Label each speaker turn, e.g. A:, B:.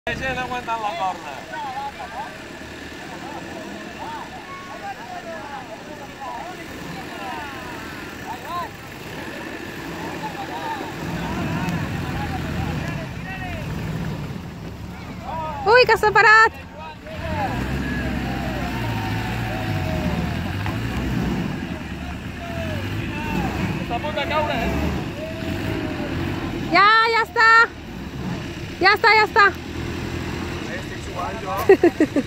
A: La gent aguantant la corda.
B: Ui, que s'ha parat!
A: Està a punt de caure,
B: Ja està! Ja està!
A: Estic suant jo.